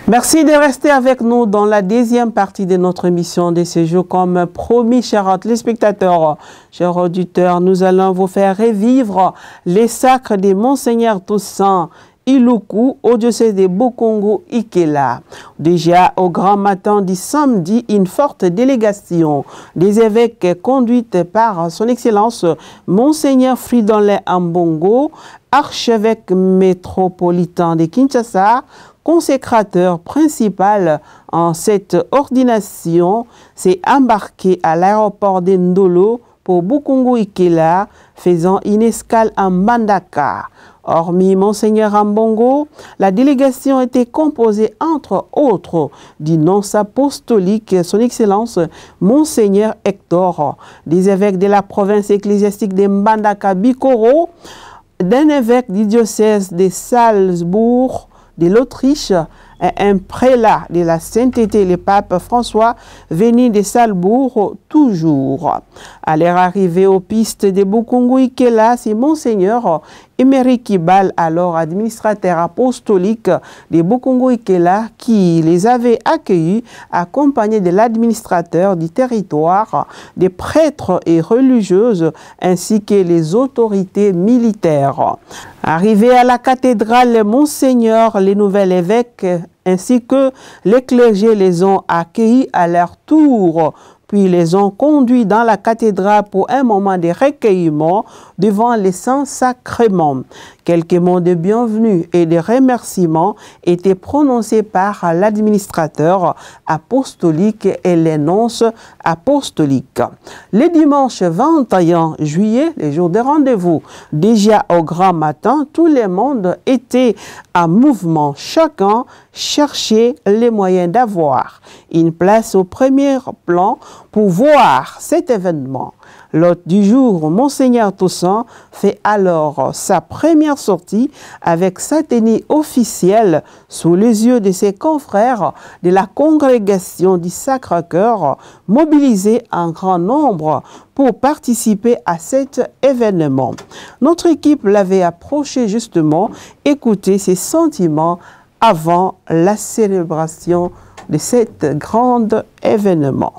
Merci de rester avec nous dans la deuxième partie de notre émission de ce jour. Comme promis, chers téléspectateurs, chers auditeurs, nous allons vous faire revivre les sacres de Monseigneur Toussaint Iluku au diocèse de Bukungu-Ikela. Déjà au grand matin du samedi, une forte délégation des évêques conduite par son Excellence Monseigneur Fridolin Ambongo, archevêque métropolitain de Kinshasa, consécrateur principal en cette ordination, s'est embarqué à l'aéroport de Ndolo pour Bukungu-Ikela, faisant une escale en Mbandaka. Hormis Monseigneur Ambongo, la délégation était composée entre autres du nonce apostolique, son Excellence Monseigneur Hector, des évêques de la province ecclésiastique de Mbandaka Bikoro, d'un évêque du diocèse de Salzbourg, de l'Autriche, un prélat de la sainteté, le pape François, venu de Salzbourg toujours. À leur arrivée aux pistes de Bukungu-Ikela, c'est Monseigneur Emery Kibal, alors administrateur apostolique de Bukungu-Ikela, qui les avait accueillis, accompagnés de l'administrateur du territoire, des prêtres et religieuses, ainsi que les autorités militaires. Arrivés à la cathédrale, Monseigneur, les nouveaux évêques, ainsi que les clergés les ont accueillis à leur tour, puis les ont conduits dans la cathédrale pour un moment de recueillement devant les saints sacrements. Quelques mots de bienvenue et de remerciements étaient prononcés par l'administrateur apostolique et les nonces apostoliques. Le dimanche 21 juillet, le jour de rendez-vous, déjà au grand matin, tout le monde était en mouvement. Chacun cherchait les moyens d'avoir une place au premier plan pour voir cet événement. L'hôte du jour, Monseigneur Toussaint, fait alors sa première sortie avec sa tenue officielle sous les yeux de ses confrères de la congrégation du Sacré-Cœur, mobilisés en grand nombre pour participer à cet événement. Notre équipe l'avait approché justement, écouter ses sentiments avant la célébration de cet grand événement.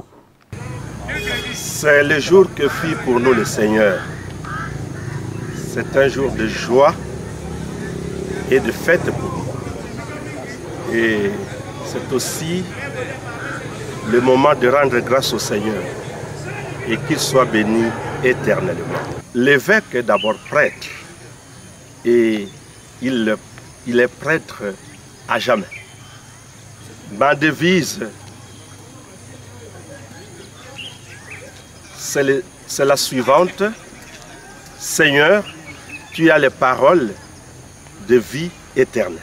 C'est le jour que fit pour nous le Seigneur. C'est un jour de joie et de fête pour nous. Et c'est aussi le moment de rendre grâce au Seigneur et qu'il soit béni éternellement. L'évêque est d'abord prêtre et il est prêtre à jamais. Ma devise, c'est la suivante. Seigneur, tu as les paroles de vie éternelle.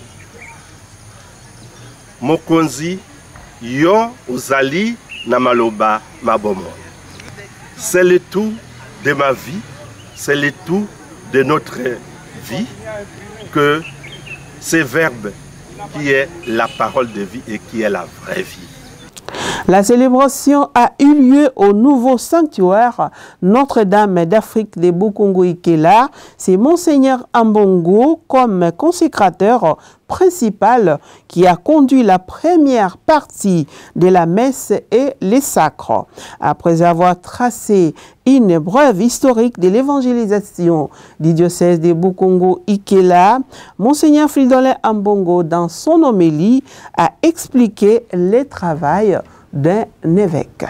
Mokonzi, yo uzali na maloba mabomo. C'est le tout de ma vie, c'est le tout de notre vie que ce verbe qui est la parole de vie et qui est la vraie vie. La célébration a eu lieu au nouveau sanctuaire Notre-Dame d'Afrique de Bukungu-Ikela. C'est Monseigneur Ambongo comme consécrateur principal qui a conduit la première partie de la messe et les sacres. Après avoir tracé une brève historique de l'évangélisation du diocèse de Bukungu-Ikela, Monseigneur Fridolin Ambongo, dans son homélie, a expliqué le travail d'un évêque.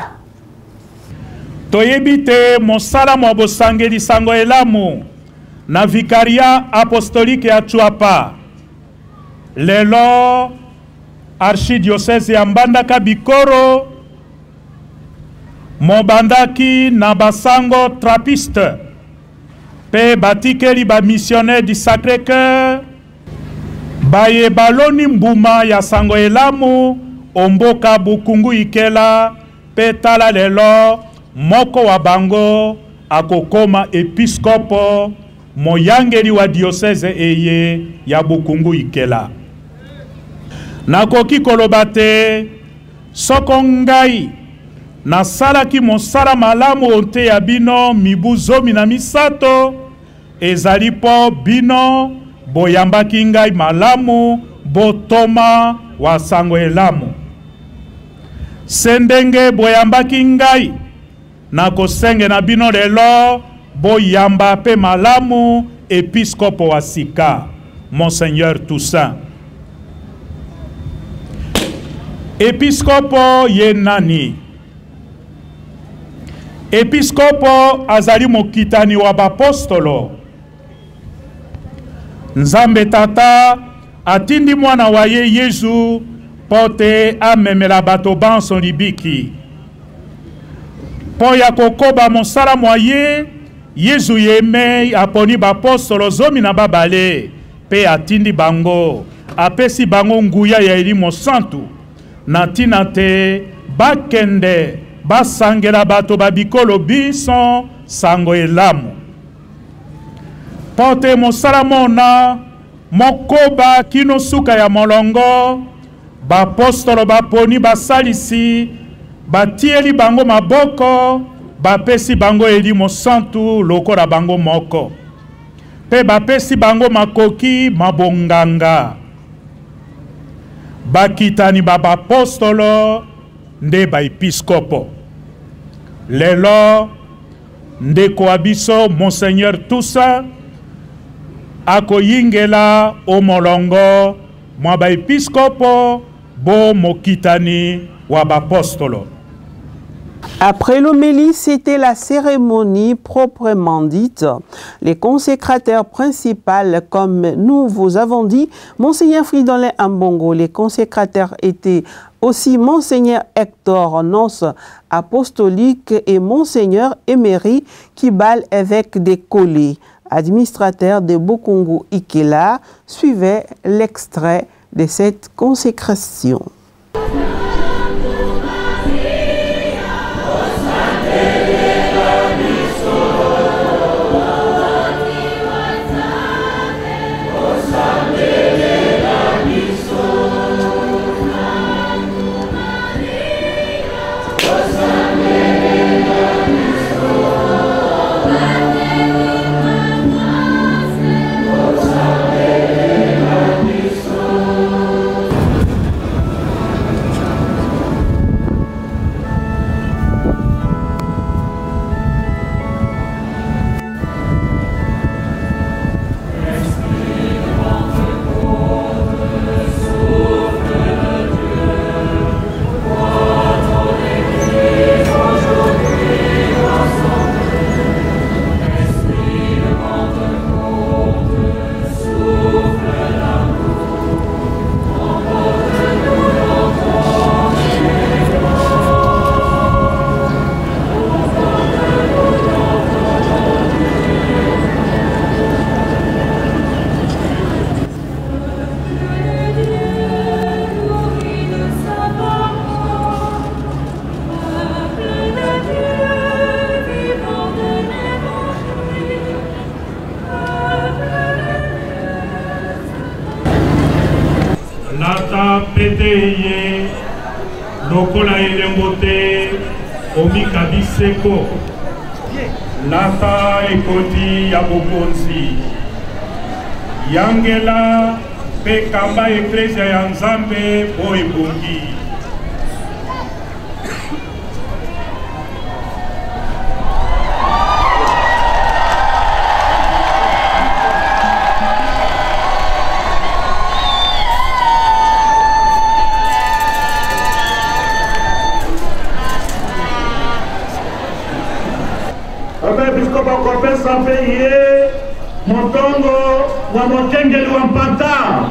Toyebite mosala mwabosangeli sango elamu na vikaria apostolique ya Chuapa. Lelo archidiocèse ya Mbandaka Bikoro mobandaki na basango trappiste pe batikeli ba missionnaire du Sacré-Cœur baye baloni mbuma ya sango elamu omboka Bukungu-Ikela pe tala lelo moko wa bango akokoma episkopo moyangeli wa diocèse eye ya Bukungu-Ikela. Nakoki koloba te soko ngai nasalaki mosala malamu onte ya bino mibu 17 ezali po bino boyambaki ngai malamu botoma wa sango elamu. Sendenge boyambaki ngai na kosenge na bino lelo boyamba pe malamu episkopo wa sika Monseigneur Toussaint. Episkopo ye nani? Episkopo azali mokitani wa bapostolo. Nzambe tata atindi mwana wa ye Yesu pote amemela bato banso libiki. Po ya kokoba mosala mwaye Yesu yeme aponi bapostolo zomi na babale pe atindi bango apesi bango nguya ya elimo santu na tina te bakende basangela bato babikolo biso sango elamu. Pote mosala mona mokoba kino suka ya molongo bapostolo baponi basalisi batieli bango maboko bapesi bango elimo santu lokola bango moko pe bapesi bango makoki mabonganga. Bakitani bapostolo nde baepiskopo. Lelo ndeko abiso Monseigneur Toussaint akoyingela omolongo mwa baepiskopo bo mokitani wa bapostolo. Après l'homélie, c'était la cérémonie proprement dite. Les consécrateurs principaux, comme nous vous avons dit, Monseigneur Fridolin Ambongo. Les consécrateurs étaient aussi Monseigneur Hector Nonce, apostolique, et Monseigneur Emery Kibal, évêque des Collets. Administrateur de Bokungu Ikela, suivait l'extrait de cette consécration. Peteye lokola elembote omika biseko lata ekoti ya bokonzi yangela pe kamba eklesia ya Nzambe po ebongi. Motongo wa motengeli wa mpata